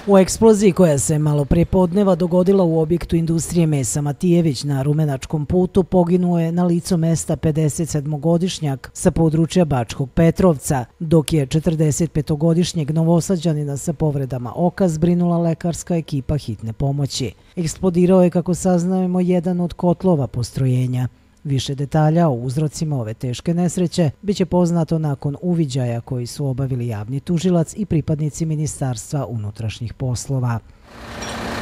U eksploziji koja se malo prije podneva dogodila u objektu industrije mesa Matijević na Rumenačkom putu poginuo je na licu mesta 57-godišnjak sa područja Bačkog Petrovca, dok je 45-godišnjeg Novosađanina sa povredama oka zbrinula lekarska ekipa hitne pomoći. Eksplodirao je, kako saznajemo, jedan od kotlova postrojenja. Više detalja o uzrocima ove teške nesreće biće poznato nakon uviđaja koji su obavili javni tužilac i pripadnici Ministarstva unutrašnjih poslova.